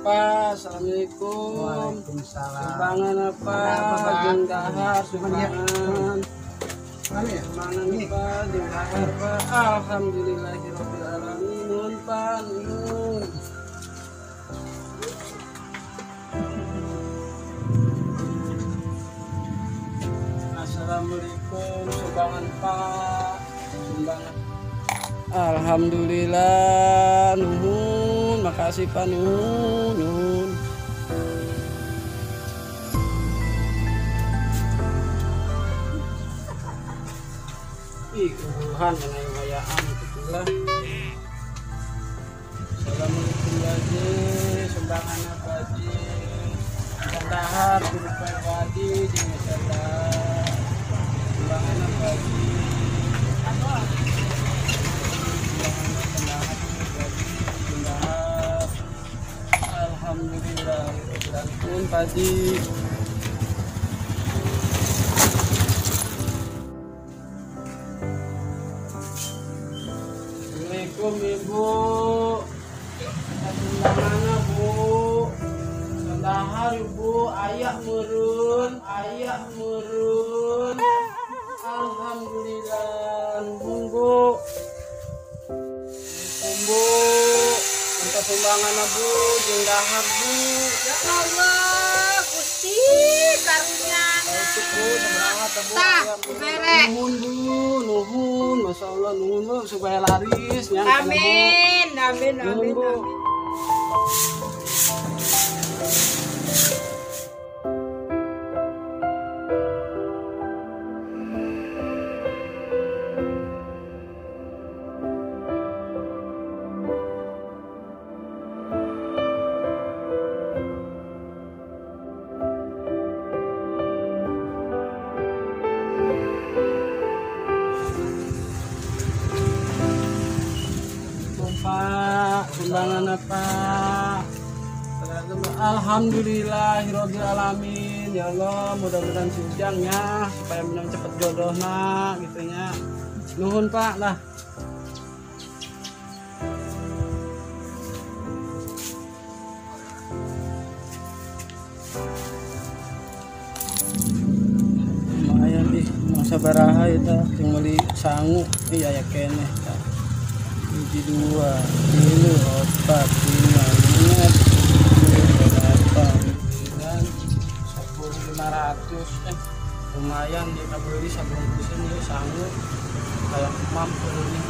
apa? Assalamualaikum. Waalaikumsalam. Sumbangan apa? Jeung dahar sumbangan. Sumbangan apa? Jeung dahar Pak. Alhamdulillahirabbil alamin. Nuhun Pak, nuhun. Assalamualaikum. Sumbangan Pak. Sumbangan. Alhamdulillah, nuhun, makasih Pak, nuhun. Ih, kebuhan dengan kekayaan itulah. Assalamualaikum Haji, sumbangan apa Haji? Kandahar, guru Haji, di masalah. Sumbangan apa Haji? Alhamdulillah, berantun padi. Assalamualaikum Ibu. Mana Bu? Sandahar Ibu, ayah murun. Alhamdulillah, Bu. Bu, untuk sumbangan Bu, jeung dahar Bu. Ya Allah, Gusti karunyana. Bu, semangat Bu. Tah, bere. Nuhun Bu, nuhun, Masya Allah nuhun Bu, supaya laris nya. Amin, amin, Nuhun amin, Bu. amin. Pak, sumbangan apa? Alhamdulillahirabbil alamin. Ya Allah, mudah-mudahan si Ujangnya supaya menang cepet jodohna gitu nya. Nuhun Pak lah. Lumayan di masa baraha itu yang beli sangu iya ya keneh. Hiji 2, 3, 4, 5, 6, 7, 10.500 lumayan dia beli sebelum kesini sanggup kayak mampu nih.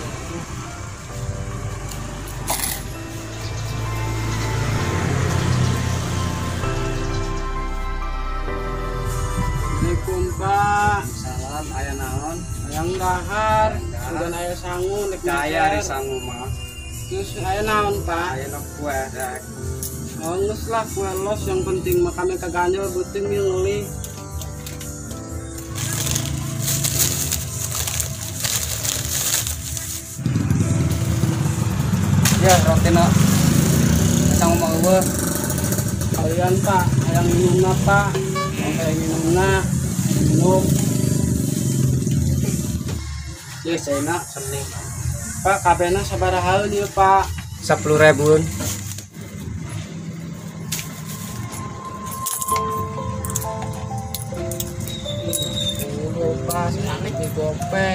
Assalamualaikum Pak. Salam, ayah naon? Ayang dahar, dan ayah sangu nek Daya di sangu mah. Terus ayah naon Pak? Ayah nak kue dak. Oh, nges lah kue los yang penting makamnya kaganjel beting yang ngeli. Ya, roti nak. Sangu mau gue. Kalian Pak, ayang minum Pak? Kayak minumna, minum. Ya, saya nak sening. Pak, kabena sabaraha ieu Pak? 10.000. Pak, sanik di gope.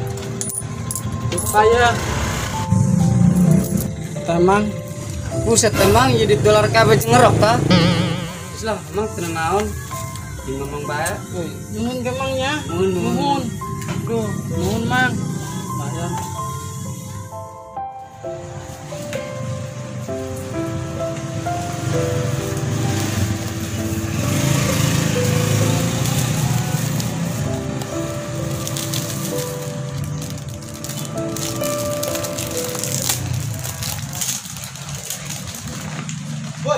Saya Temang, Buset emang jadi dolar kabeh ngerok ta? Islah, emang tenang naon? Di ngomong bae. Nuhun gemangnya. Nuhun. Duh, nuhun mang. Lumayan. Woi.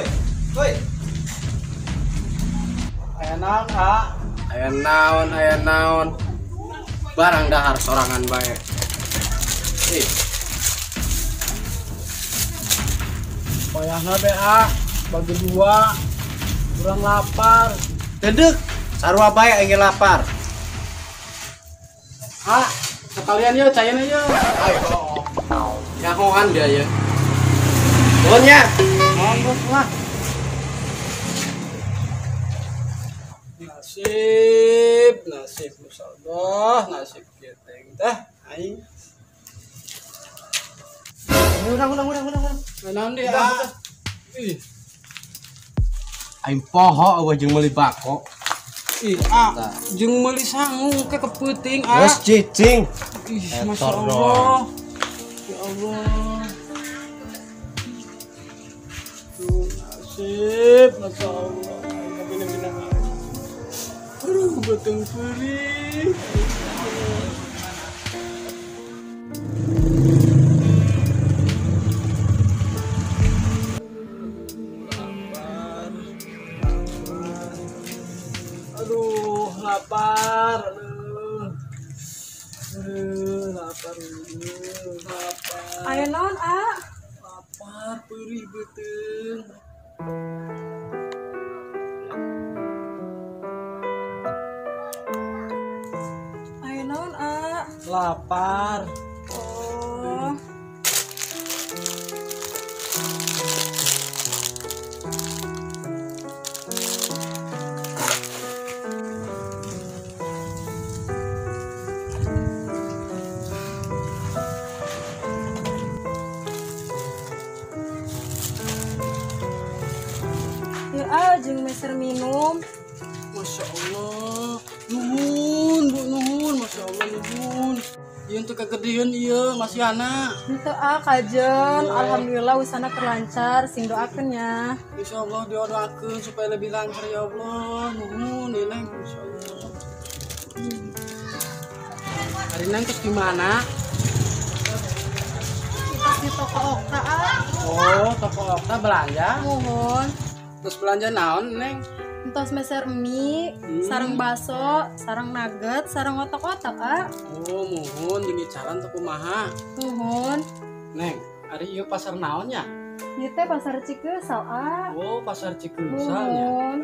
Ayah naon, Kak? Ayah naon. Barang dahar sorangan bae. Payahna BA bagi 2. Kurang lapar. Dedek, sarua bae aing lapar. Ah, sekalian ya cayan aja. Ayo. Nyahoan dia ya. Nuhun ya. Monggo lah. nasib musyawarah, nasib geteng tah aing. Udah. Naon deui ah? Ih, Aing poho eueuh jeung meuli bako. ih ah, jeung meuli sangu ke kepeuting ah. Geus cicing. Ih, Etor Masya doang. Allah. Ya Allah. Tuh, nasib, Masya Allah. Bina-bina. Aduh, beteng perih. Lapar. Aduh, lapar. Lapar. Ayo naon, ah? Lapar, perih beteng. Ayo naon, ah? Lapar. Oh. Ya ah, jeung meser minum. Masya Allah. Nuhun, Bu, nuhun. Masya Allah, nuhun. Ieu teu kagedeun ieu, masih anak. Henteu ah kajen. Alhamdulillah usana terlancar, sing doakeun nya. Insya Allah doakeun supaya lebih lancar ya Allah. Nuhun, Neng. Insya Allah. Hari Neng terus gimana? Pas di toko Okta ah. Oh, toko Okta belanja. Mohon. Terus belanja naon, Neng? Entos meser mie, sareng baso, sareng nugget, sareng otak-otak ah. Oh, mohon dingicaran teu kumaha. Mohon. Neng, hari ieu pasar naon ya? Ieu teh pasar Cikeusal ah. Oh, pasar Cikeusal nya. Mohon.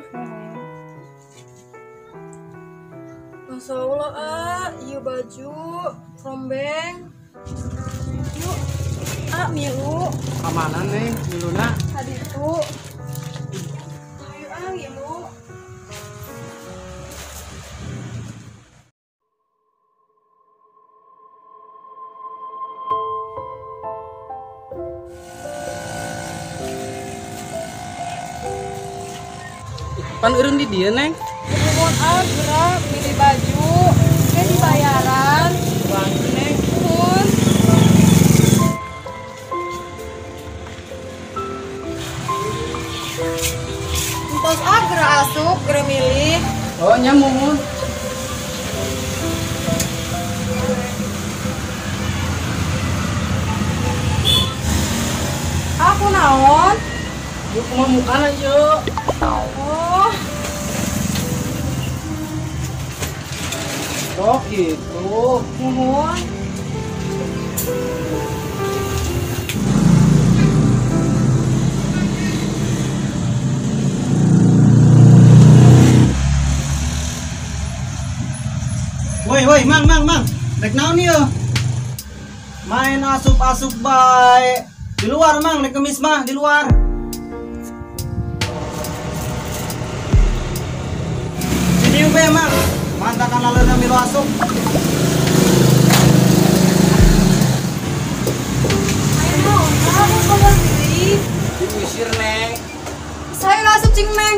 Masya Allah ah, ieu baju, rombeng. Yuk, ah milu, Kamana, Neng? Miluna? haditu. Ayo ah milu. Pan eureun di dieu, Neng. Mohon ah gerak milih baju, dibayaran. Bantu, Neng. Mohon. Entos ah gerak asup, gerak milih. Oh, nya mohon. Aku naon? Yuk kumaha mukana yuk. Oh, Oh, gitu. mohon. Woi, mang. Rek naon ieu? Main asup-asup bae. Di luar, Mang, rek kemis mah di luar. Sini we, Mang. Mantakan laleureun milu asup. Ayo naon? Kamu kabar diri. Diusir, Neng. Saya nggak asup cing neng.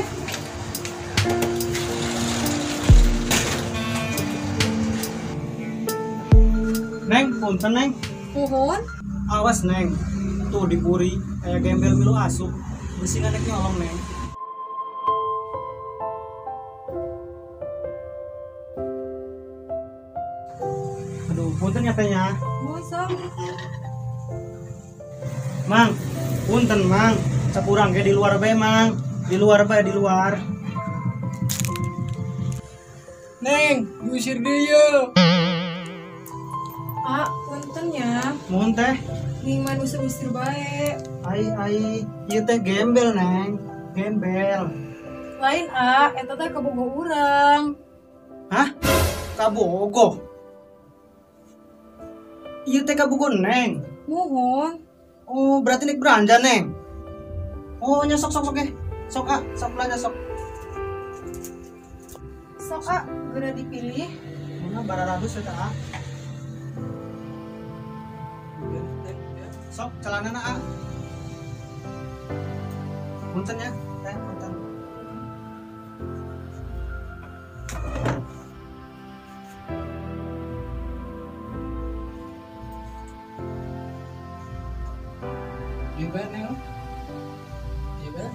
Neng, punten, Neng. Mohon. Awas, Neng. Tuh dipuri kayak gembel milu asup. Besingan rek nyolong, Neng. Aduh, punten nyatanya. Mohon sam. Mang, punten, Mang. Capurang kayak di luar bae, Mang. Di luar bae, di luar. Neng, diusir dia. Ah, punten ya. Mohon teh. Ningman usir-usir bae. Ai, ieu teh gembel, Neng. Gembel. Lain ah, eta teh kebogo urang. Hah? Kabogo. Ieu teh kabogo, Neng. Mohon. Oh, berarti nek belanja, Neng. Oh, nya sok sok. Sok, ah, sok belanja sok. Sok udah dipilih. Mana bararadus eta ah. Sok celanana ah. Punten ya, punten. Iba neng. Iba.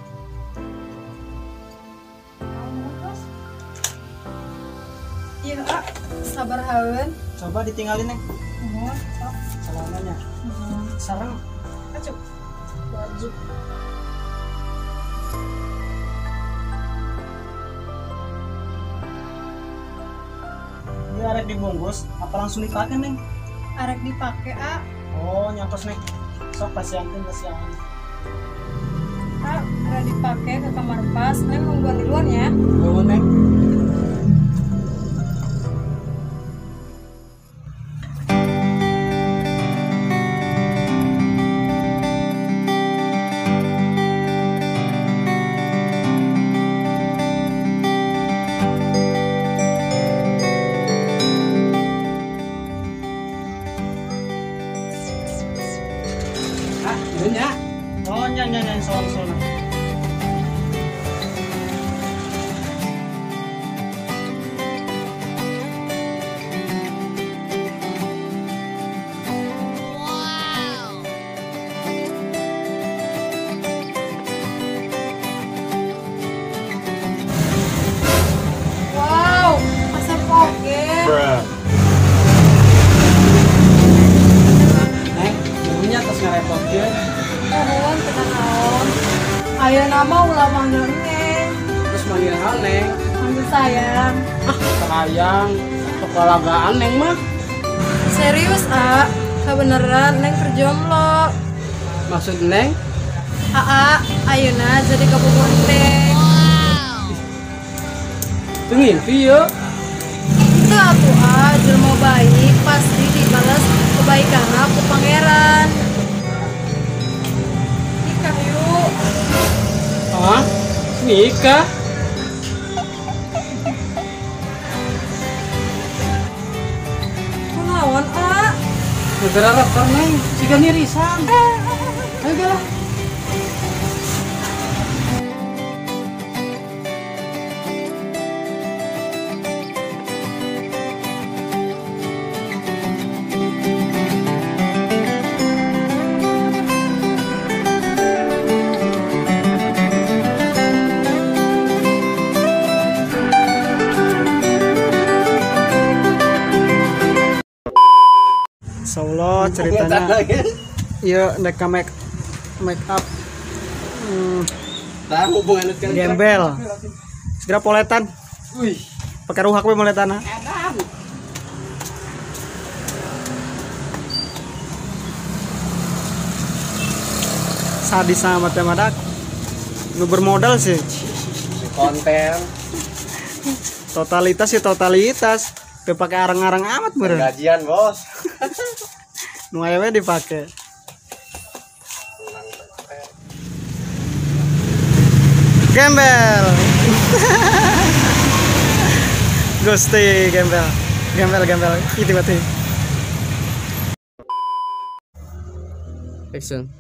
Iya, sabar haun. Coba ditinggalin neng. Oh, sok. Celananya. Sareng. Acuk. Baju. Ini arek dibungkus, apa langsung dipakai neng? Arek dipake Oh nyangkos neng. Sok kasihantin kasihan. udah dipake ke kamar pas. Neng nungguan di luar ya. Nuhun neng. Iya nya. Oh nyanyi soal. Wow, asap oge. Neng, nuhunnya tos ngarepotkeun. Nuhun kita naon. Ayo nama ulah manggil Neng. Terus manggil hal neng. Manggil sayang. Sayang, kepalagaan neng mah. Serius kebeneran Neng kerjomblo. Maksud neng? Ayeuna jadi kabogoh Neng. Itu ngimpi yuk. Itu atuh jelema baik pasti dibalas kebaikanna ku pangeran. Nikah yuk. Hah? Nikah? Kunaon Negara rapor neng, siga nirisan. Ayo gelah. Saulo ceritanya. Iya mereka make up. Nah, hubungan itu Gembel. Segera poletan. Wih, Pakai ruhak we moletana. edan. Sadis sama teh madak. Nu bermodal sih. Konten, Totalitas ya totalitas. Teu pake arang-arang amat beureun. gajian bos. Nu aya we dipake. Gembel. Gusti gembel. Gembel. Itu berarti. Action.